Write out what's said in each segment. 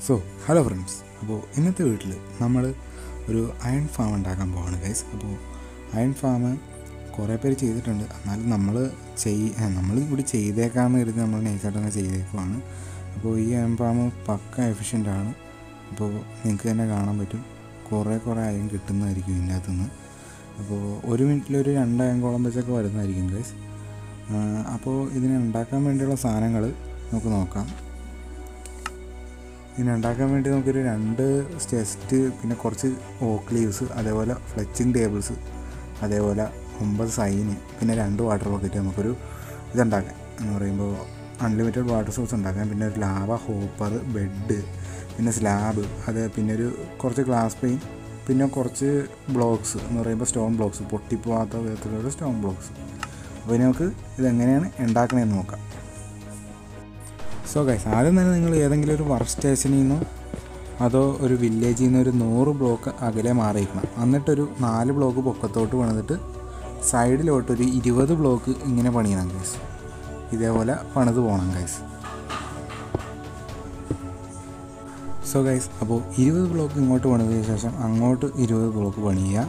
So hello friends, അപ്പോൾ ഇന്നത്തെ വീട്ടിൽ നമ്മൾ ഒരു അയൺ ഫാം ഉണ്ടാക്കാൻ പോവാണ് ഗൈസ്. അപ്പോൾ അയൺ ഫാം കുറേ പേര് ചെയ്തിട്ടുണ്ട്, എന്നാലും നമ്മൾ ഇവിടെ ചെയ്തേക്കാമെന്ന് കരുതി നമ്മൾ നൈസായിട്ടൊക്കെ ചെയ്തേക്കുവാണ്. അപ്പോൾ ഈ അയൺ ഫാം പക്ക എഫിഷ്യൻ്റാണ്. അപ്പോൾ നിങ്ങൾക്ക് തന്നെ കാണാൻ പറ്റും, കുറേ അയൺ കിട്ടുന്നതായിരിക്കും ഇതിനകത്തുനിന്ന്. അപ്പോൾ ഒരു മിനിറ്റിലൊരു 2 അയൺകോളം വെച്ചൊക്കെ വരുന്നതായിരിക്കും ഗൈസ്. അപ്പോൾ ഇതിനെ ഉണ്ടാക്കാൻ വേണ്ടിയുള്ള സാധനങ്ങൾ നമുക്ക് നോക്കാം. ഇതിനുണ്ടാക്കാൻ വേണ്ടി നമുക്കൊരു 2 ചെസ്റ്റ്, പിന്നെ കുറച്ച് ഓക്ക് ലീവ്സ്, അതേപോലെ ഫ്ലെച്ചിങ് ടേബിൾസ്, അതേപോലെ 9 സൈന്, പിന്നെ 2 വാട്ടർ ബക്കറ്റ് നമുക്കൊരു ഇതുണ്ടാക്കാം. എന്ന് പറയുമ്പോൾ അൺലിമിറ്റഡ് വാട്ടർ സോഴ്സ് ഉണ്ടാക്കാം. പിന്നെ ഒരു ലാവ ഹോപ്പർ, ബെഡ്, പിന്നെ സ്ലാബ്, പിന്നെ കുറച്ച് ഗ്ലാസ് പെയിൻ, പിന്നെ കുറച്ച് ബ്ലോക്സ് എന്ന് പറയുമ്പോൾ സ്റ്റോൺ ബ്ലോക്സ്, പൊട്ടിപ്പോവാത്ത വിധത്തിലുള്ള സ്റ്റോൺ ബ്ലോക്സ്. അപ്പോൾ ഇനി നമുക്ക് ഇതെങ്ങനെയാണ് ഉണ്ടാക്കണമെന്ന് നോക്കാം. സോ ഗൈസ്, ആദ്യം തന്നെ നിങ്ങൾ ഏതെങ്കിലും ഒരു വർക്ക് സ്റ്റേഷനിൽ നിന്നോ അതോ ഒരു വില്ലേജിൽ നിന്ന് ഒരു 100 ബ്ലോക്ക് അകലെ മാറിയിരിക്കണം. എന്നിട്ടൊരു 4 ബ്ലോക്ക് പൊക്കത്തോട്ട് പണിതിട്ട് സൈഡിലോട്ടൊരു 20 ബ്ലോക്ക് ഇങ്ങനെ പണിയണം ഗൈസ്. ഇതേപോലെ പണിത് പോകണം ഗൈസ്. സോ ഗൈസ്, അപ്പോൾ 20 ബ്ലോക്ക് ഇങ്ങോട്ട് പണിതതിന് ശേഷം അങ്ങോട്ട് 20 ബ്ലോക്ക് പണിയുക.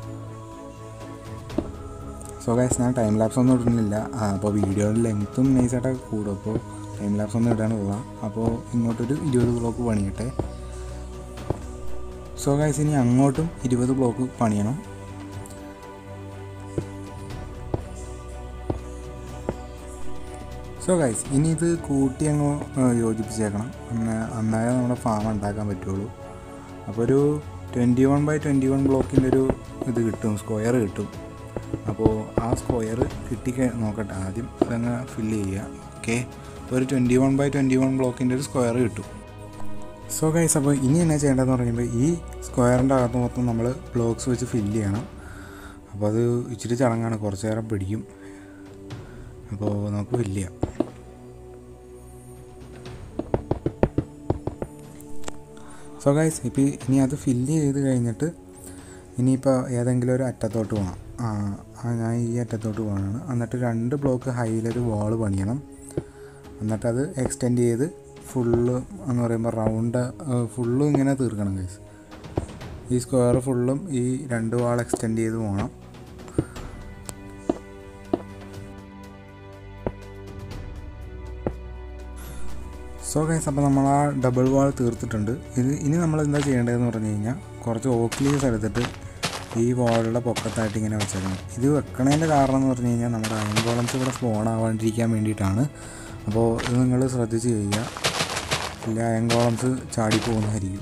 സോ ഗൈസ്, ഞാൻ ടൈം ലാപ്സ് ഒന്നും ഇടുന്നില്ല. അപ്പോൾ വീഡിയോയുടെ ലെങ്ത്തും നൈസായിട്ടൊക്കെ കൂടും. അപ്പോൾ ടൈം ലാപ്സ് ഒന്നും ഇടാനുള്ള. അപ്പോൾ ഇങ്ങോട്ടൊരു 20 ബ്ലോക്ക് പണിയട്ടെ. സോ ഗൈസ്, ഇനി അങ്ങോട്ടും 20 ബ്ലോക്ക് പണിയണം. സോ ഗൈസ്, ഇനി ഇത് കൂട്ടി അങ്ങ് യോജിപ്പിച്ചേക്കണം. അന്നാലേ നമ്മുടെ ഫാം ഉണ്ടാക്കാൻ പറ്റുള്ളൂ. അപ്പോൾ ഒരു 21x21 ബ്ലോക്കിൻ്റെ ഒരു ഇത് കിട്ടും, സ്ക്വയർ കിട്ടും. അപ്പോൾ ആ സ്ക്വയർ നോക്കട്ടെ, ആദ്യം അതങ്ങ് ഫില്ല് ചെയ്യുക. ഓക്കെ, ഒരു 21x21 ബ്ലോക്കിൻ്റെ ഒരു സ്ക്വയർ കിട്ടും. സോ ഗൈസ്, അപ്പോൾ ഇനി എന്നാ ചെയ്യേണ്ടതെന്ന് പറയുമ്പോൾ ഈ സ്ക്വയറിൻ്റെ അകത്ത് മൊത്തം നമ്മൾ ബ്ലോക്സ് വെച്ച് ഫില്ല് ചെയ്യണം. അപ്പോൾ അത് ഇച്ചിരി ചടങ്ങാണ്, കുറച്ച് നേരം പിടിക്കും. അപ്പോൾ നമുക്ക് ഫില്ല് ചെയ്യാം. സോ ഗൈസ്, ഇപ്പോൾ ഇനി അത് ഫില്ല് ചെയ്ത് കഴിഞ്ഞിട്ട് ഇനിയിപ്പോൾ ഏതെങ്കിലും ഒരു അറ്റത്തോട്ട് പോകണം. ഞാൻ ഈ അറ്റത്തോട്ട് പോകണം. എന്നിട്ട് 2 ബ്ലോക്ക് ഹൈയിലൊരു വാൾ പണിയണം. എന്നിട്ടത് എക്സ്റ്റെൻഡ് ചെയ്ത് ഫുള്ള് എന്ന് പറയുമ്പോൾ റൗണ്ട് ഫുള്ളും ഇങ്ങനെ തീർക്കണം ഗൈസ്. ഈ സ്ക്വയർ ഫുള്ളും ഈ 2 വാൾ എക്സ്റ്റെൻഡ് ചെയ്ത് പോകണം. സോ ഗൈസ്, അപ്പോൾ നമ്മൾ ആ ഡബിൾ വാൾ തീർത്തിട്ടുണ്ട്. ഇനി നമ്മൾ എന്താ ചെയ്യേണ്ടതെന്ന് പറഞ്ഞു കഴിഞ്ഞാൽ കുറച്ച് ഓക്ക് ലീവ്സ് എടുത്തിട്ട് ഈ വാളുടെ പൊക്കത്തായിട്ട് ഇങ്ങനെ വെച്ചേക്കണം. ഇത് വെക്കണതിൻ്റെ കാരണം എന്ന് പറഞ്ഞു കഴിഞ്ഞാൽ നമ്മുടെ അയൺ കോളംസ് ഇവിടെ സ്പോൺ ആവാണ്ടിരിക്കാൻ വേണ്ടിയിട്ടാണ്. അപ്പോൾ ഇത് നിങ്ങൾ ശ്രദ്ധിച്ച് ചെയ്യുക, ഇല്ല അയൺ കോളംസ് ചാടിപ്പോകുന്നതായിരിക്കും.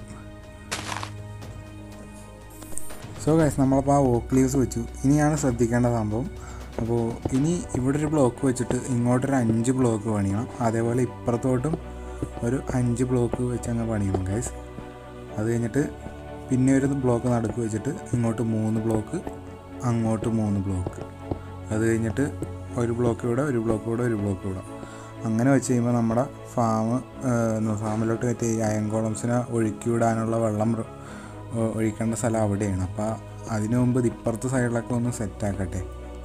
സോ ഗൈസ്, നമ്മളപ്പോൾ ആ ഓക്ക് ലീവ്സ് വെച്ചു. ഇനിയാണ് ശ്രദ്ധിക്കേണ്ട സംഭവം. അപ്പോൾ ഇനി ഇവിടെ ഒരു ബ്ലോക്ക് വെച്ചിട്ട് ഇങ്ങോട്ടൊരു 5 ബ്ലോക്ക് പണിയണം. അതേപോലെ ഇപ്പുറത്തോട്ടും ഒരു 5 ബ്ലോക്ക് വെച്ച് അങ്ങ് പണിയണം ഗൈസ്. അത് കഴിഞ്ഞിട്ട് പിന്നെ ഒരു ബ്ലോക്ക് നടുക്ക് വെച്ചിട്ട് ഇങ്ങോട്ട് 3 ബ്ലോക്ക്, അങ്ങോട്ട് 3 ബ്ലോക്ക്. അത് കഴിഞ്ഞിട്ട് ഒരു ബ്ലോക്ക് ഇവിടെ, ഒരു ബ്ലോക്ക് ഇവിടെ, ഒരു ബ്ലോക്ക് ഇവിടെ. അങ്ങനെ വെച്ച് കഴിയുമ്പോൾ നമ്മുടെ ഫാമിലോട്ട് മറ്റേ അയൺ കോളംസിനെ ഒഴുക്കി വിടാനുള്ള വെള്ളം ഒഴിക്കേണ്ട സ്ഥലം അവിടെയാണ്. അപ്പോൾ അതിനു മുമ്പ് ഇപ്പുറത്തെ സൈഡിലൊക്കെ ഒന്ന് സെറ്റാക്കട്ടെ.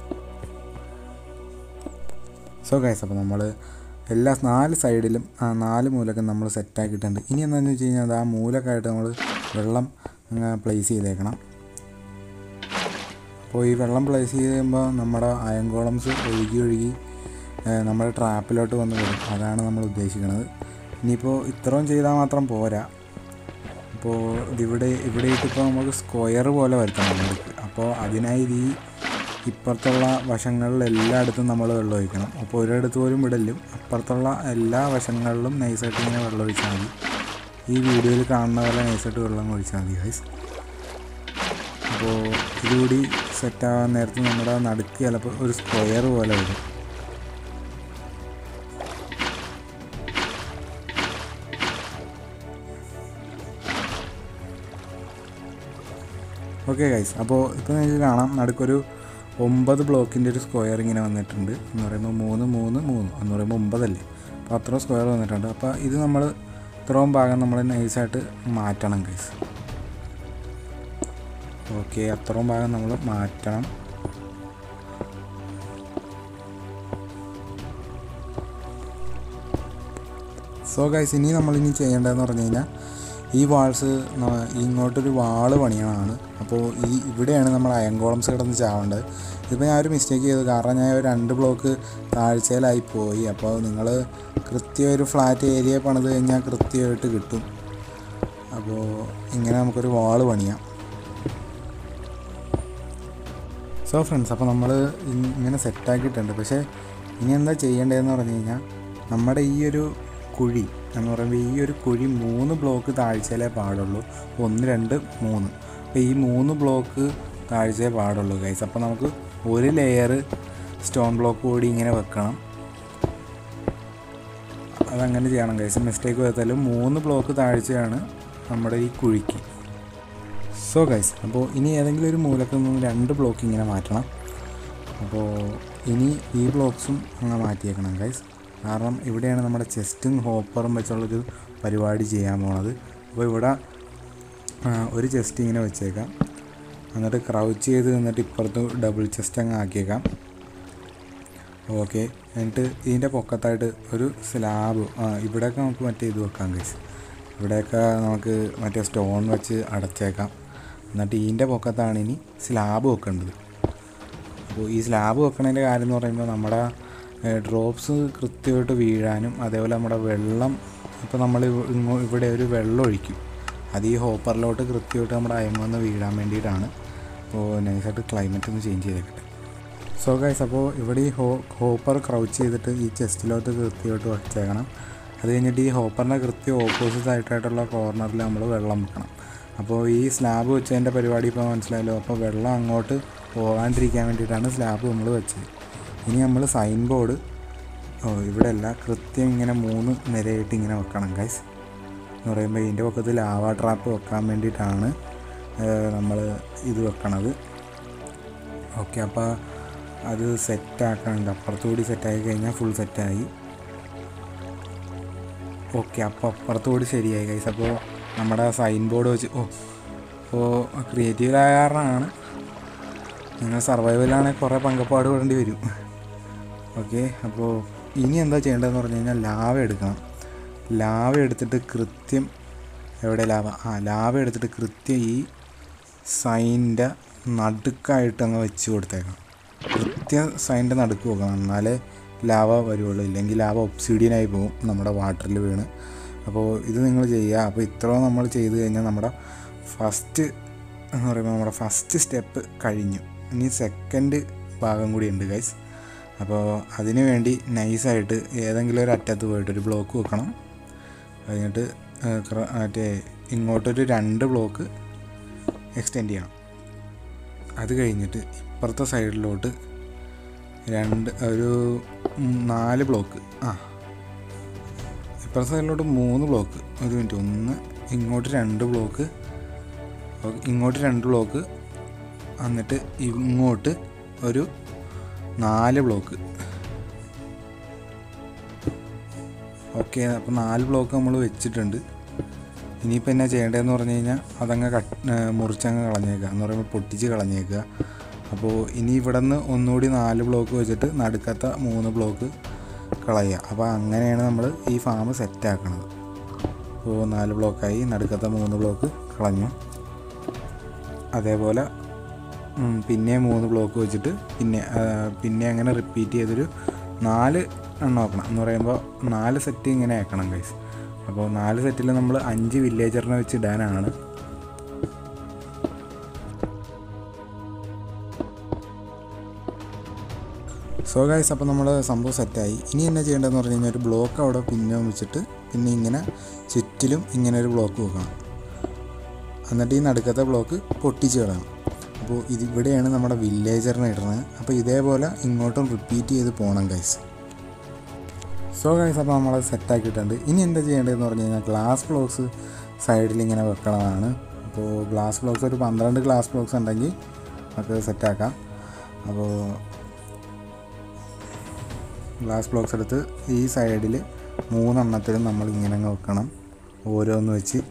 സോ ഗൈസ്, അപ്പോൾ നമ്മൾ എല്ലാ 4 സൈഡിലും 4 മൂലക്കും നമ്മൾ സെറ്റാക്കിയിട്ടുണ്ട്. ഇനി എന്താണെന്ന് വെച്ച് കഴിഞ്ഞാൽ ആ മൂലക്കായിട്ട് നമ്മൾ വെള്ളം പ്ലേസ് ചെയ്തേക്കണം. അപ്പോൾ ഈ വെള്ളം പ്ലേസ് ചെയ്യുമ്പോൾ നമ്മുടെ അയൺ കോളംസ് ഒഴുകി നമ്മുടെ ട്രാപ്പിലോട്ട് വന്ന് വരും. അതാണ് നമ്മൾ ഉദ്ദേശിക്കുന്നത്. ഇനിയിപ്പോൾ ഇത്രയും ചെയ്താൽ മാത്രം പോരാ. അപ്പോൾ ഇവിടെ ഇട്ടിപ്പോൾ നമുക്ക് സ്ക്വയർ പോലെ വരുത്തണം നമുക്ക്. അപ്പോൾ അതിനായി ഈ ഇപ്പുറത്തുള്ള വശങ്ങളിൽ എല്ലായിടത്തും നമ്മൾ വെള്ളം ഒഴിക്കണം. അപ്പോൾ ഒരിടത്ത് പോലും വിടലും, അപ്പുറത്തുള്ള എല്ലാ വശങ്ങളിലും നൈസായിട്ട് ഇങ്ങനെ വെള്ളം ഒഴിച്ചാൽ മതി. ഈ വീഡിയോയിൽ കാണുന്ന പോലെ നൈസായിട്ട് വെള്ളം ഒഴിച്ചാൽ മതി ഗൈസ്. അപ്പോൾ ഇതുകൂടി സെറ്റാകാൻ നേരത്ത് നമ്മുടെ നടുക്ക് ചിലപ്പോൾ ഒരു സ്ക്വയർ പോലെ വരും. ഓക്കെ ഗൈസ്, അപ്പോൾ ഇപ്പോൾ നിങ്ങൾക്ക് കാണാം നടുക്കൊരു 9 ബ്ലോക്കിൻ്റെ ഒരു സ്ക്വയർ ഇങ്ങനെ വന്നിട്ടുണ്ട്. എന്ന് പറയുമ്പോൾ 3, 3, 3 എന്ന് പറയുമ്പോൾ 9 അല്ലേ. അപ്പോൾ അത്രയും സ്ക്വയർ വന്നിട്ടുണ്ട്. അപ്പോൾ ഇത് നമ്മൾ ഇത്രയും ഭാഗം നമ്മൾ നൈസായിട്ട് മാറ്റണം ഗൈസ്. ഓക്കെ, അത്രയും ഭാഗം നമ്മൾ മാറ്റണം. സോ ഗൈസ്, ഇനി ചെയ്യേണ്ടതെന്ന് പറഞ്ഞു കഴിഞ്ഞാൽ ഈ വാൾസ് ഇങ്ങോട്ടൊരു വാള് പണിയണമാണ്. അപ്പോൾ ഇവിടെയാണ് നമ്മൾ അയൺ കോളംസ് കിടന്ന് ചാവേണ്ടത്. ഇതിപ്പോൾ ഞാൻ ഒരു മിസ്റ്റേക്ക് ചെയ്തു, കാരണം ഞാൻ ഒരു 2 ബ്ലോക്ക് താഴ്ചയിലായി പോയി. അപ്പോൾ നിങ്ങൾ കൃത്യം ഒരു ഫ്ലാറ്റ് ഏരിയ പണിത് കഴിഞ്ഞാൽ കൃത്യമായിട്ട് കിട്ടും. അപ്പോൾ ഇങ്ങനെ നമുക്കൊരു വാള് പണിയാം. സോ ഫ്രണ്ട്സ്, അപ്പോൾ നമ്മൾ ഇങ്ങനെ സെറ്റാക്കിയിട്ടുണ്ട്. പക്ഷേ ഇനി എന്താ ചെയ്യേണ്ടതെന്ന് പറഞ്ഞു കഴിഞ്ഞാൽ, നമ്മുടെ ഈ ഒരു കുഴി എന്ന് പറയുമ്പോൾ ഈ ഒരു കുഴി 3 ബ്ലോക്ക് താഴ്ചയിലേ പാടുള്ളൂ. 1 2 3. അപ്പോൾ ഈ 3 ബ്ലോക്ക് താഴ്ചയേ പാടുള്ളൂ ഗൈസ്. അപ്പോൾ നമുക്ക് ഒരു ലെയർ സ്റ്റോൺ ബ്ലോക്ക് കൂടി ഇങ്ങനെ വെക്കണം. അതങ്ങനെ ചെയ്യണം ഗൈസ്. മിസ്റ്റേക്ക് വരുത്താലും 3 ബ്ലോക്ക് താഴ്ചയാണ് നമ്മുടെ ഈ കുഴിക്ക്. സോ ഗൈസ്, അപ്പോൾ ഇനി ഏതെങ്കിലും ഒരു മൂലക്ക് നിന്ന് 2 ബ്ലോക്ക് ഇങ്ങനെ മാറ്റണം. അപ്പോൾ ഇനി ഈ ബ്ലോക്ക്സും അങ്ങനെ മാറ്റിയേക്കണം ഗൈസ്. കാരണം ഇവിടെയാണ് നമ്മുടെ ചെസ്റ്റും ഹോപ്പറും വെച്ചുള്ളൊരു പരിപാടി ചെയ്യാൻ പോണത്. അപ്പോൾ ഇവിടെ ഒരു ചെസ്റ്റ് ഇങ്ങനെ വെച്ചേക്കാം. എന്നിട്ട് ക്രൗച്ച് ചെയ്ത് നിന്നിട്ട് ഇപ്പുറത്ത് ഡബിൾ ചെസ്റ്റ് അങ്ങ് ആക്കിയേക്കാം. ഓക്കെ, എന്നിട്ട് ഇതിൻ്റെ പൊക്കത്തായിട്ട് ഒരു സ്ലാബ്, ഇവിടെയൊക്കെ നമുക്ക് മറ്റേ ഇത് വെക്കാം ഗൈസ്. ഇവിടെയൊക്കെ നമുക്ക് മറ്റേ സ്റ്റോൺ വെച്ച് അടച്ചേക്കാം. എന്നിട്ട് ഇതിൻ്റെ പൊക്കത്താണ് ഇനി സ്ലാബ് വെക്കേണ്ടത്. അപ്പോൾ ഈ സ്ലാബ് വെക്കണതിൻ്റെ കാര്യം എന്ന് പറയുമ്പോൾ നമ്മുടെ ഡ്രോപ്സ് കൃത്യമായിട്ട് വീഴാനും, അതേപോലെ നമ്മുടെ വെള്ളം, ഇപ്പോൾ നമ്മൾ ഇവിടെ ഒരു വെള്ളം ഒഴിക്കും, അത് ഈ ഹോപ്പറിലോട്ട് കൃത്യമായിട്ട് നമ്മുടെ അയമൊന്ന് വീഴാൻ വേണ്ടിയിട്ടാണ്. അപ്പോൾ നൈസായിട്ട് ക്ലൈമറ്റ് ഒന്ന് ചേഞ്ച് ചെയ്തേക്കട്ടെ. സോ ഗൈസ്, അപ്പോൾ ഇവിടെ ഈ ഹോപ്പർ ക്രൗച്ച് ചെയ്തിട്ട് ഈ ചെസ്റ്റിലോട്ട് കൃത്യമായിട്ട് വെച്ചേക്കണം. അത് കഴിഞ്ഞിട്ട് ഈ ഹോപ്പറിൻ്റെ കൃത്യം ഓപ്പോസിറ്റ് ആയിട്ടുള്ള കോർണറിൽ നമ്മൾ വെള്ളം വെക്കണം. അപ്പോൾ ഈ സ്ലാബ് വെച്ചതിൻ്റെ പരിപാടി ഇപ്പോൾ മനസ്സിലായല്ലോ. അപ്പോൾ വെള്ളം അങ്ങോട്ട് പോകാണ്ടിരിക്കാൻ വേണ്ടിയിട്ടാണ് സ്ലാബ് നമ്മൾ വെച്ചത്. ഇനി നമ്മൾ സൈൻ ബോർഡ് ഇവിടെ അല്ല, കൃത്യം ഇങ്ങനെ 3 നിരയായിട്ട് ഇങ്ങനെ വെക്കണം ഗൈസ്. എന്ന് പറയുമ്പോൾ ഇതിൻ്റെ പക്കത്ത് ലാവ ട്രാപ്പ് വെക്കാൻ വേണ്ടിയിട്ടാണ് നമ്മൾ ഇത് വെക്കണത്. ഓക്കെ, അപ്പോൾ അത് സെറ്റാക്കാനുണ്ട്. അപ്പുറത്തുകൂടി സെറ്റാക്കി കഴിഞ്ഞാൽ ഫുൾ സെറ്റായി. ഓക്കെ, അപ്പോൾ അപ്പുറത്തുകൂടി ശരിയായി ഗൈസ്. അപ്പോൾ നമ്മുടെ സൈൻ ബോർഡ് വെച്ച് അപ്പോൾ ക്രിയേറ്റീവായ കാരണമാണ്. നിങ്ങൾ സർവൈവലാണെങ്കിൽ കുറേ പങ്കപ്പാട് പെടേണ്ടി വരും. ഓക്കെ, അപ്പോൾ ഇനി എന്താ ചെയ്യേണ്ടതെന്ന് പറഞ്ഞു കഴിഞ്ഞാൽ ലാവ എടുക്കണം. ലാവ എടുത്തിട്ട് കൃത്യം എവിടെ ലാവ എടുത്തിട്ട് കൃത്യം ഈ സൈനിൻ്റെ നടുക്കായിട്ട് അങ്ങ് വെച്ച് കൊടുത്തേക്കണം. കൃത്യം സൈനിൻ്റെ നടുക്ക് പോകണം, എന്നാലേ ലാവ വരുള്ളൂ. ഇല്ലെങ്കിൽ ലാവ ഒബ്സിഡിയനായി പോകും നമ്മുടെ വാട്ടറിൽ വീണ്. അപ്പോൾ ഇത് നിങ്ങൾ ചെയ്യുക. അപ്പോൾ ഇത്രയും നമ്മൾ ചെയ്ത് കഴിഞ്ഞാൽ നമ്മുടെ ഫസ്റ്റ് എന്ന് പറയുമ്പോൾ നമ്മുടെ ഫസ്റ്റ് സ്റ്റെപ്പ് കഴിഞ്ഞു. ഇനി സെക്കൻഡ് ഭാഗം കൂടി ഉണ്ട് ഗൈസ്. അപ്പോൾ അതിന് വേണ്ടി നൈസായിട്ട് ഏതെങ്കിലും ഒരു അറ്റത്ത് പോയിട്ടൊരു ബ്ലോക്ക് വെക്കണം. കഴിഞ്ഞിട്ട് മറ്റേ ഇങ്ങോട്ടൊരു 2 ബ്ലോക്ക് എക്സ്റ്റെൻഡ് ചെയ്യണം. അത് കഴിഞ്ഞിട്ട് ഇപ്പുറത്തെ സൈഡിലോട്ട് ഒരു 4 ബ്ലോക്ക്, ഇപ്പുറത്തെ സൈഡിലോട്ട് 3 ബ്ലോക്ക്. ഒരു മിനിറ്റ്, 1 ഇങ്ങോട്ട് 2 ബ്ലോക്ക്, ഇങ്ങോട്ട് 2 ബ്ലോക്ക്, എന്നിട്ട് ഇങ്ങോട്ട് ഒരു 4 ബ്ലോക്ക്. ഓക്കെ, അപ്പോൾ 4 ബ്ലോക്ക് നമ്മൾ വെച്ചിട്ടുണ്ട്. ഇനിയിപ്പോൾ എന്നാ ചെയ്യേണ്ടതെന്ന് പറഞ്ഞു കഴിഞ്ഞാൽ അതങ്ങ് മുറിച്ചങ്ങ് കളഞ്ഞേക്കുക, എന്ന് പറയുമ്പോൾ പൊട്ടിച്ച് കളഞ്ഞേക്കുക. അപ്പോൾ ഇനി ഇവിടെ നിന്ന് ഒന്നുകൂടി 4 ബ്ലോക്ക് വെച്ചിട്ട് നടുക്കത്ത 3 ബ്ലോക്ക് കളയുക. അപ്പോൾ അങ്ങനെയാണ് നമ്മൾ ഈ ഫാം സെറ്റാക്കണത്. അപ്പോൾ 4 ബ്ലോക്കായി, നടുക്കത്ത 3 ബ്ലോക്ക് കളഞ്ഞു. അതേപോലെ പിന്നെ 3 ബ്ലോക്ക് വെച്ചിട്ട് പിന്നെ അങ്ങനെ റിപ്പീറ്റ് ചെയ്തൊരു 4 എണ്ണം ആക്കണം. എന്ന് പറയുമ്പോൾ 4 സെറ്റ് ഇങ്ങനെ ആക്കണം ഗൈസ്. അപ്പോൾ 4 സെറ്റിൽ നമ്മൾ 5 വില്ലേജറിനെ വെച്ച് ഇടാനാണ്. സോ ഗൈസ്, അപ്പോൾ നമ്മൾ സംഭവം സെറ്റായി. ഇനി എന്നാ ചെയ്യേണ്ടതെന്ന് പറഞ്ഞു കഴിഞ്ഞാൽ ഒരു ബ്ലോക്ക് അവിടെ പിന്നെ വെച്ചിട്ട് പിന്നെ ഇങ്ങനെ ചുറ്റിലും ഇങ്ങനെ ഒരു ബ്ലോക്ക് വെക്കണം. എന്നിട്ട് ഈ നടുക്കത്തെ ബ്ലോക്ക് പൊട്ടിച്ച് കളയണം. അപ്പോൾ ഇവിടെയാണ് നമ്മുടെ വില്ലേജറിനെ ഇടുന്നത്. അപ്പോൾ ഇതേപോലെ ഇങ്ങോട്ടും റിപ്പീറ്റ് ചെയ്ത് പോകണം ഗൈസ്. സോ ഗൈസ്, അപ്പോൾ നമ്മൾ സെറ്റാക്കിയിട്ടുണ്ട്. ഇനി എന്താ ചെയ്യേണ്ടതെന്ന് പറഞ്ഞു കഴിഞ്ഞാൽ ഗ്ലാസ് ബ്ലോക്സ് സൈഡിൽ ഇങ്ങനെ വെക്കണതാണ്. അപ്പോൾ ഗ്ലാസ് ബ്ലോക്സ് ഒരു 12 ഗ്ലാസ് ബ്ലോക്സ് ഉണ്ടെങ്കിൽ നമുക്ക് സെറ്റാക്കാം. അപ്പോൾ ഗ്ലാസ് ബ്ലോക്സ് എടുത്ത് ഈ സൈഡിൽ 3 എണ്ണത്തിലും നമ്മൾ ഇങ്ങനെ വെക്കണം, ഓരോന്ന് വെച്ച്.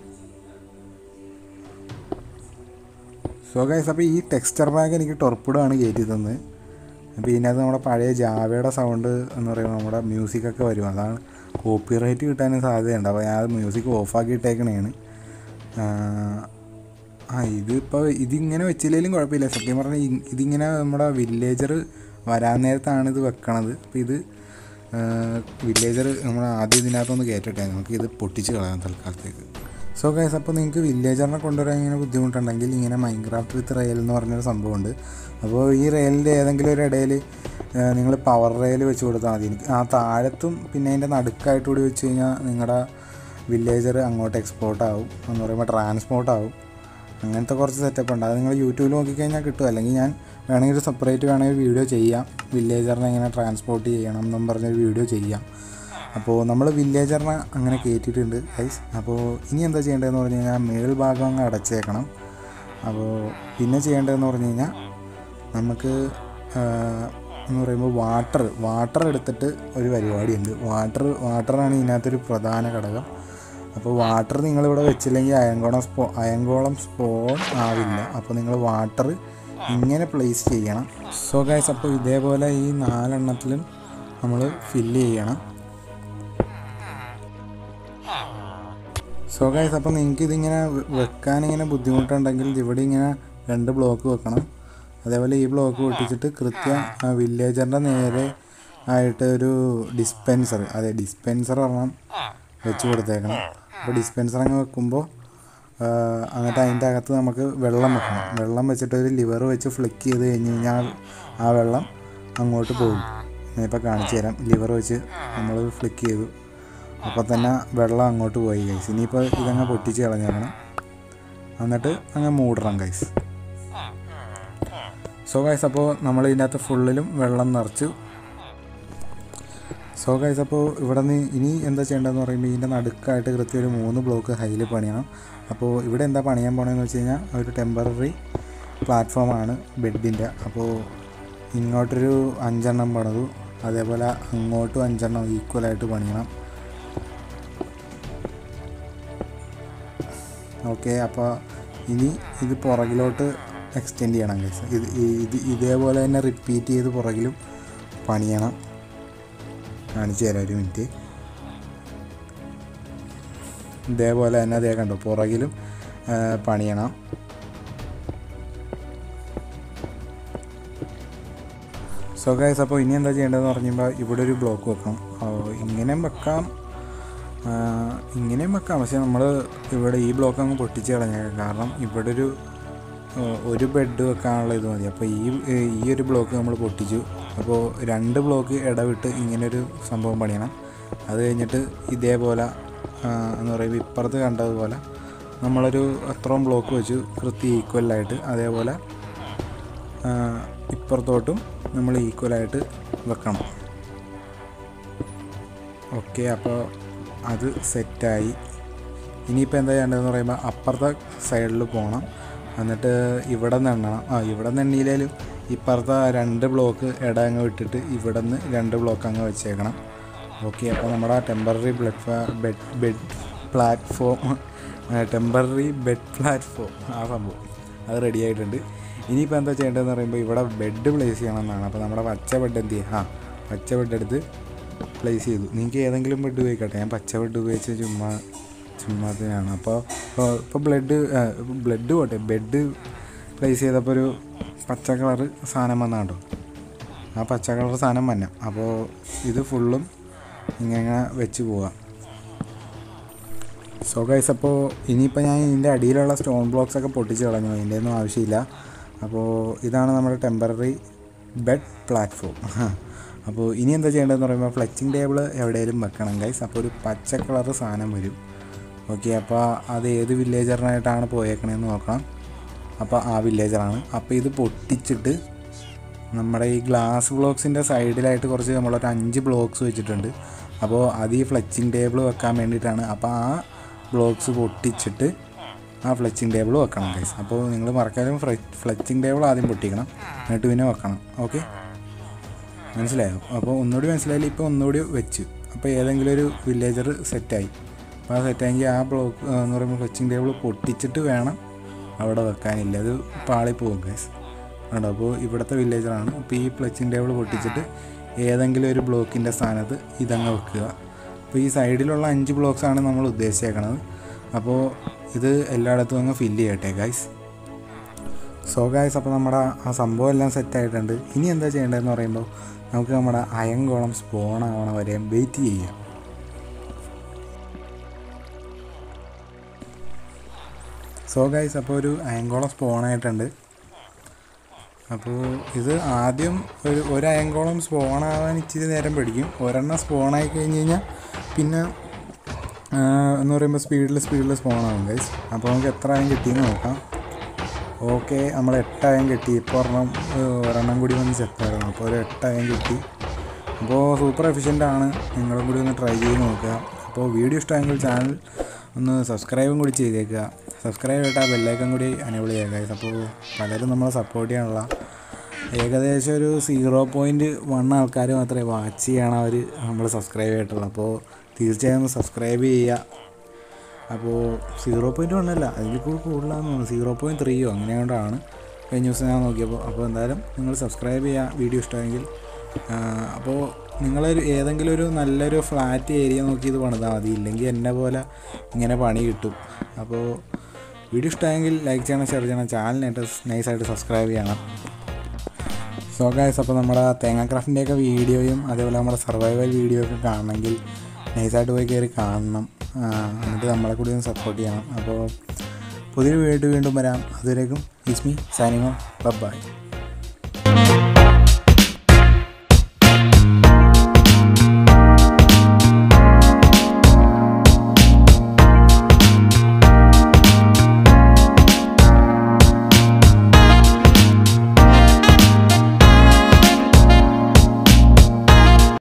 സോ ഗൈസ്, അപ്പോൾ ഈ ടെക്സ്ചർ ബാഗ് എനിക്ക് ടൊർപ്പിഡോ ആണ് കയറ്റി തന്നത്. അപ്പോൾ ഇതിനകത്ത് നമ്മുടെ പഴയ ജാവയുടെ സൗണ്ട് എന്ന് പറയുമ്പോൾ നമ്മുടെ മ്യൂസിക്കൊക്കെ വരും. അതാണ് കോപ്പി റൈറ്റ് കിട്ടാനും സാധ്യതയുണ്ട്. അപ്പോൾ ഞാൻ മ്യൂസിക് ഓഫാക്കി ഇട്ടേക്കണേണ്. ഇതിപ്പോൾ ഇതിങ്ങനെ വെച്ചില്ലെങ്കിലും കുഴപ്പമില്ല. സത്യം പറഞ്ഞാൽ ഇതിങ്ങനെ നമ്മുടെ വില്ലേജർ വരാൻ നേരത്താണ് ഇത് വെക്കണത്. അപ്പോൾ ഇത് വില്ലേജർ നമ്മൾ ആദ്യം ഇതിനകത്തൊന്ന് കയറ്റട്ടെ, നമുക്ക് ഇത് പൊട്ടിച്ച് കളയാം തൽക്കാലത്തേക്ക്. സോ ഗൈസ്, അപ്പോൾ നിങ്ങൾക്ക് വില്ലേജറിനെ കൊണ്ടുവരാൻ ഇങ്ങനെ ബുദ്ധിമുട്ടുണ്ടെങ്കിൽ ഇങ്ങനെ മൈൻക്രാഫ്റ്റ് വിത്ത് റെയിൽ എന്ന് പറഞ്ഞൊരു സംഭവമുണ്ട്. അപ്പോൾ ഈ റെയിലിൻ്റെ ഏതെങ്കിലും ഒരു ഇടയിൽ നിങ്ങൾ പവർ റെയിൽ വെച്ച് കൊടുത്താൽ മതി. ആ താഴത്തും പിന്നെ അതിൻ്റെ നടുക്കായിട്ട് വെച്ച് കഴിഞ്ഞാൽ നിങ്ങളുടെ വില്ലേജർ അങ്ങോട്ട് എക്സ്പോർട്ട് ആവും, എന്ന് പറയുമ്പോൾ ട്രാൻസ്പോർട്ട് ആവും. അങ്ങനത്തെ കുറച്ച് സെറ്റപ്പ് ഉണ്ട്. അത് നിങ്ങൾ യൂട്യൂബിൽ നോക്കിക്കഴിഞ്ഞാൽ കിട്ടും. അല്ലെങ്കിൽ ഞാൻ വേണമെങ്കിൽ ഒരു സെപ്പറേറ്റ് വേണമെങ്കിൽ വീഡിയോ ചെയ്യാം, വില്ലേജറിനെ എങ്ങനെ ട്രാൻസ്പോർട്ട് ചെയ്യണം എന്നും പറഞ്ഞൊരു വീഡിയോ ചെയ്യാം. അപ്പോൾ നമ്മൾ വില്ലേജറിനെ അങ്ങനെ കയറ്റിയിട്ടുണ്ട് ഗൈസ്. അപ്പോൾ ഇനി എന്താ ചെയ്യേണ്ടതെന്ന് പറഞ്ഞു കഴിഞ്ഞാൽ മേൽഭാഗം അങ്ങ് അടച്ചേക്കണം. അപ്പോൾ പിന്നെ ചെയ്യേണ്ടതെന്ന് പറഞ്ഞു കഴിഞ്ഞാൽ നമുക്ക് എന്ന് പറയുമ്പോൾ വാട്ടർ എടുത്തിട്ട് ഒരു പരിപാടിയുണ്ട്. വാട്ടറാണ് ഇതിനകത്തൊരു പ്രധാന ഘടകം. അപ്പോൾ വാട്ടർ നിങ്ങളിവിടെ വെച്ചില്ലെങ്കിൽ അയങ്കോളം സ്പോൺ ആവില്ല. അപ്പോൾ നിങ്ങൾ വാട്ടർ ഇങ്ങനെ പ്ലേസ് ചെയ്യണം. സോ ഗൈസ്, അപ്പോൾ ഇതേപോലെ ഈ 4 എണ്ണത്തിലും നമ്മൾ ഫില്ല് ചെയ്യണം. സോ ഗൈസ്, അപ്പോൾ നിങ്ങൾക്ക് ഇതിങ്ങനെ വെക്കാനിങ്ങനെ ബുദ്ധിമുട്ടുണ്ടെങ്കിൽ ഇവിടെ ഇങ്ങനെ 2 ബ്ലോക്ക് വെക്കണം. അതേപോലെ ഈ ബ്ലോക്ക് പൊട്ടിച്ചിട്ട് കൃത്യം വില്ലേജറിൻ്റെ നേരെ ആയിട്ട് ഒരു ഡിസ്പെൻസർ ഒരെണ്ണം വെച്ച് കൊടുത്തേക്കണം. അപ്പോൾ ഡിസ്പെൻസർ അങ്ങ് വെക്കുമ്പോൾ എന്നിട്ട് അതിൻ്റെ അകത്ത് നമുക്ക് വെള്ളം വെക്കണം. വെള്ളം വെച്ചിട്ട് ഒരു ലിവർ വെച്ച് ഫ്ലിക്ക് ചെയ്ത് കഴിഞ്ഞ് കഴിഞ്ഞാൽ ആ വെള്ളം അങ്ങോട്ട് പോകും. ഞാനിപ്പോൾ കാണിച്ചു തരാം. ലിവർ വെച്ച് നമ്മൾ ഫ്ലിക്ക് ചെയ്തു, അപ്പോൾ തന്നെ വെള്ളം അങ്ങോട്ട് പോയി ഗൈസ്. ഇനിയിപ്പോൾ ഇതങ്ങ് പൊട്ടിച്ച് കളഞ്ഞേക്കണം, എന്നിട്ട് അങ്ങ് മൂടണം ഗൈസ്. സോ ഗൈസ്, അപ്പോൾ നമ്മൾ ഇതിനകത്ത് ഫുള്ളിലും വെള്ളം നിറച്ചു. സോ ഗൈസ്, അപ്പോൾ ഇവിടെ നിന്ന് ഇനി എന്താ ചെയ്യേണ്ടതെന്ന് പറയുമ്പോൾ ഇതിൻ്റെ നടുക്കായിട്ട് കൃത്യം ഒരു 3 ബ്ലോക്ക് ഹൈയിൽ പണിയണം. അപ്പോൾ ഇവിടെ എന്താ പണിയാൻ പോകണമെന്ന് വെച്ച് കഴിഞ്ഞാൽ ഒരു ടെമ്പററി പ്ലാറ്റ്ഫോമാണ് ബെഡിൻ്റെ. അപ്പോൾ ഇങ്ങോട്ടൊരു 5 എണ്ണം പണിതു, അതേപോലെ അങ്ങോട്ടും 5 എണ്ണം ഈക്വലായിട്ട് പണിയണം. ഓക്കെ, അപ്പോൾ ഇനി ഇത് പുറകിലോട്ട് എക്സ്റ്റെൻഡ് ചെയ്യണം ഗൈസ്. ഇതേപോലെ തന്നെ റിപ്പീറ്റ് ചെയ്ത് പുറകിലും പണിയണം. കാണിച്ചു തരാം, ഒരു മിനിറ്റ്. ഇതേപോലെ തന്നെ അതേ കണ്ടോ, പുറകിലും പണിയണം. സോ ഗൈസ്, അപ്പോൾ ഇനി എന്താ ചെയ്യേണ്ടതെന്ന് പറഞ്ഞുമ്പോൾ ഇവിടെ ഒരു ബ്ലോക്ക് വെക്കണം. ഇങ്ങനെയും വെക്കാം, പക്ഷേ നമ്മൾ ഇവിടെ ഈ ബ്ലോക്ക് അങ്ങ് പൊട്ടിച്ച് കളഞ്ഞേക്കാം. കാരണം ഇവിടെ ഒരു ബെഡ് വെക്കാനുള്ള ഇത് മതി. അപ്പോൾ ഈ ഒരു ബ്ലോക്ക് നമ്മൾ പൊട്ടിച്ചു. അപ്പോൾ 2 ബ്ലോക്ക് ഇടവിട്ട് ഇങ്ങനൊരു സംഭവം പണിയണം. അത് കഴിഞ്ഞിട്ട് ഇതേപോലെ എന്ന് പറയുമ്പോൾ ഇപ്പുറത്ത് കണ്ടതുപോലെ നമ്മളൊരു അത്രയും ബ്ലോക്ക് വെച്ചു കൃത്യം ഈക്വലായിട്ട്. അതേപോലെ ഇപ്പുറത്തോട്ടും നമ്മൾ ഈക്വലായിട്ട് വെക്കണം. ഓക്കെ, അപ്പോൾ അത് സെറ്റായി. ഇനിയിപ്പോൾ എന്താ ചെയ്യേണ്ടതെന്ന് പറയുമ്പോൾ അപ്പുറത്തെ സൈഡിൽ പോകണം, എന്നിട്ട് ഇവിടെ നിന്ന് എണ്ണണം. ഇവിടെ നിന്ന് എണ്ണിയില്ലേലും ഇപ്പുറത്തെ 2 ബ്ലോക്ക് ഇട അങ്ങ് വിട്ടിട്ട് ഇവിടെ നിന്ന് 2 ബ്ലോക്ക് അങ്ങ് വെച്ചേക്കണം. ഓക്കെ, അപ്പോൾ നമ്മുടെ ടെമ്പററി ബെഡ് പ്ലാറ്റ്ഫോം ആ സംഭവം അത് റെഡി ആയിട്ടുണ്ട്. ഇനിയിപ്പോൾ എന്താ ചെയ്യേണ്ടതെന്ന് പറയുമ്പോൾ ഇവിടെ ബെഡ് പ്ലേസ് ചെയ്യണമെന്നാണ്. അപ്പോൾ നമ്മുടെ പച്ച ബെഡ് എന്ത് ചെയ്യുക, പച്ച ബെഡ് എടുത്ത് പ്ലേസ് ചെയ്തു. നിങ്ങൾക്ക് ഏതെങ്കിലും ബെഡ് ഉപയോഗിക്കട്ടെ, ഞാൻ പച്ച ബെഡ് ഉപയോഗിച്ച് ചുമ്മാതിനാണ്. അപ്പോൾ ബ്ലഡ് പോട്ടെ, ബെഡ് പ്ലേസ് ചെയ്തപ്പോൾ ഒരു പച്ച കളറ് സാധനം വന്നാണ്ടോ, ആ പച്ച കളർ സാധനം വന്ന. അപ്പോൾ ഇത് ഫുള്ളും ഇങ്ങനെ വെച്ച് പോവാം. സോ ഗൈസ്, അപ്പോൾ ഇനിയിപ്പോൾ ഞാൻ ഇതിൻ്റെ അടിയിലുള്ള സ്റ്റോൺ ബ്ലോക്സൊക്കെ പൊട്ടിച്ച് കളഞ്ഞു, അതിൻ്റെ ഒന്നും ആവശ്യമില്ല. അപ്പോൾ ഇതാണ് നമ്മുടെ ടെമ്പററി ബെഡ് പ്ലാറ്റ്ഫോം. അപ്പോൾ ഇനി എന്താ ചെയ്യേണ്ടതെന്ന് പറയുമ്പോൾ ഫ്ലെച്ചിങ് ടേബിൾ എവിടെയെങ്കിലും വെക്കണം ഗൈസ്. അപ്പോൾ ഒരു പച്ച കളർ സാധനം വരും. ഓക്കെ, അപ്പോൾ അത് ഏത് വില്ലേജറിനായിട്ടാണ് പോയേക്കണേന്ന് നോക്കണം. അപ്പോൾ ആ വില്ലേജറാണ്. അപ്പോൾ ഇത് പൊട്ടിച്ചിട്ട് നമ്മുടെ ഈ ഗ്ലാസ് ബ്ലോക്സിൻ്റെ സൈഡിലായിട്ട് കുറച്ച് നമ്മളൊരു 5 ബ്ലോക്സ് വെച്ചിട്ടുണ്ട്. അപ്പോൾ അത് ഈ ഫ്ലെച്ചിങ് ടേബിൾ വെക്കാൻ വേണ്ടിയിട്ടാണ്. അപ്പോൾ ആ ബ്ലോക്സ് പൊട്ടിച്ചിട്ട് ആ ഫ്ലെച്ചിങ് ടേബിൾ വെക്കണം ഗൈസ്. അപ്പോൾ നിങ്ങൾ മറക്കാനും ഫ്ലെച്ചിങ് ടേബിൾ ആദ്യം പൊട്ടിക്കണം, എന്നിട്ട് പിന്നെ വെക്കണം. ഓക്കെ, മനസ്സിലായോ? അപ്പോൾ ഒന്നുകൂടി മനസ്സിലായില്ല, ഇപ്പോൾ ഒന്നുകൂടി വെച്ച്. അപ്പോൾ ഏതെങ്കിലും ഒരു വില്ലേജർ സെറ്റായി. അപ്പോൾ ആ സെറ്റായെങ്കിൽ ആ ബ്ലോക്ക് എന്ന് പറയുമ്പോൾ ഫ്ലെച്ചിങ് ടേബിൾ പൊട്ടിച്ചിട്ട് വേണം അവിടെ വെക്കാനില്ല, അത് പാളിപ്പോകും ഗൈസ്. ഉണ്ടോ? അപ്പോൾ ഇവിടുത്തെ വില്ലേജറാണ്. അപ്പോൾ ഈ ഫ്ലെച്ചിങ് ടേബിൾ പൊട്ടിച്ചിട്ട് ഏതെങ്കിലും ഒരു ബ്ലോക്കിൻ്റെ സ്ഥാനത്ത് ഇതങ്ങ് വെക്കുക. അപ്പോൾ ഈ സൈഡിലുള്ള 5 ബ്ലോക്സാണ് നമ്മൾ ഉദ്ദേശിച്ചേക്കണത്. അപ്പോൾ ഇത് എല്ലായിടത്തും അങ്ങ് ഫില്ല് ചെയ്യട്ടെ ഗൈസ്. സോ ഗൈസ്, അപ്പോൾ നമ്മുടെ ആ സംഭവം എല്ലാം സെറ്റായിട്ടുണ്ട്. ഇനി എന്താ ചെയ്യേണ്ടതെന്ന് പറയുമ്പോൾ നമുക്ക് നമ്മുടെ അയൺ ഗോളം സ്പോൺ ആവണ വരെ വെയിറ്റ് ചെയ്യാം. സോ ഗൈസ്, അപ്പോൾ ഒരു അയൺ ഗോളം സ്പോണായിട്ടുണ്ട്. അപ്പോൾ ഇത് ആദ്യം ഒരു അയൺ ഗോളം സ്പോണാവാൻ ഇച്ചിരി നേരം പിടിക്കും. ഒരെണ്ണം സ്പോണായി കഴിഞ്ഞ് കഴിഞ്ഞാൽ പിന്നെ എന്ന് പറയുമ്പോൾ സ്പീഡിൽ സ്പോണാകും ഗൈസ്. അപ്പോൾ നമുക്ക് എത്ര അയൺ കിട്ടിയെന്ന് നോക്കാം. ഓക്കെ, നമ്മൾ 8 അയൺ കിട്ടി. ഇപ്പോൾ ഒരെണ്ണം കൂടി വന്ന് ചെത്തായിരുന്നു. അപ്പോൾ ഒരു 8 അയൺ കിട്ടി. അപ്പോൾ സൂപ്പർ എഫിഷ്യൻ്റാണ്. നിങ്ങളും കൂടി ഒന്ന് ട്രൈ ചെയ്ത് നോക്കുക. അപ്പോൾ വീഡിയോ ഇഷ്ടമായെങ്കിൽ ചാനൽ ഒന്ന് സബ്സ്ക്രൈബും കൂടി ചെയ്തേക്കുക. സബ്സ്ക്രൈബ് ചെയ്തിട്ട് ആ ബെല്ലൈക്കൺ കൂടി എനേബിൾ ചെയ്യുക ഗൈസ്. അപ്പോൾ പലരും നമ്മളെ സപ്പോർട്ട് ചെയ്യാനുള്ള ഏകദേശം ഒരു 0.1 ആൾക്കാർ മാത്രമേ വാച്ച് ചെയ്യണം അവർ നമ്മൾ സബ്സ്ക്രൈബ് ചെയ്തിട്ടുള്ളൂ. അപ്പോൾ തീർച്ചയായും സബ്സ്ക്രൈബ് ചെയ്യുക. അപ്പോൾ 0.1 അല്ല, അതിൽ കൂടുതലാണെന്ന് തോന്നുന്നു. 0.3 അങ്ങനെ കൊണ്ടാണ് കഴിഞ്ഞ ദിവസം ഞാൻ നോക്കിയപ്പോൾ. അപ്പോൾ എന്തായാലും നിങ്ങൾ സബ്സ്ക്രൈബ് ചെയ്യുക വീഡിയോ ഇഷ്ടമെങ്കിൽ. അപ്പോൾ നിങ്ങളൊരു ഏതെങ്കിലും ഒരു നല്ലൊരു ഫ്ലാറ്റ് ഏരിയ നോക്കി ഇത് പണിതാൽ മതി. ഇല്ലെങ്കിൽ എന്നെ പോലെ ഇങ്ങനെ പണി കിട്ടും. അപ്പോൾ വീഡിയോ ഇഷ്ടമെങ്കിൽ ലൈക്ക് ചെയ്യണം, ഷെയർ ചെയ്യണം, ചാനലിനായിട്ട് നൈസായിട്ട് സബ്സ്ക്രൈബ് ചെയ്യണം. സോ ഗൈസ്, അപ്പോൾ നമ്മുടെ തേങ്ങാക്രാഫ്റ്റിൻ്റെയൊക്കെ വീഡിയോയും അതേപോലെ നമ്മുടെ സർവൈവൽ വീഡിയോ ഒക്കെ കാണണമെങ്കിൽ നൈസായിട്ട് പോയി കയറി കാണണം. എന്നിട്ട് നമ്മളെ കൂടി ഒന്ന് സപ്പോർട്ട് ചെയ്യണം. അപ്പോൾ പുതിയൊരു വീഡിയോ വീണ്ടും വരാം. അതുവരേക്കും it's me signing off. By.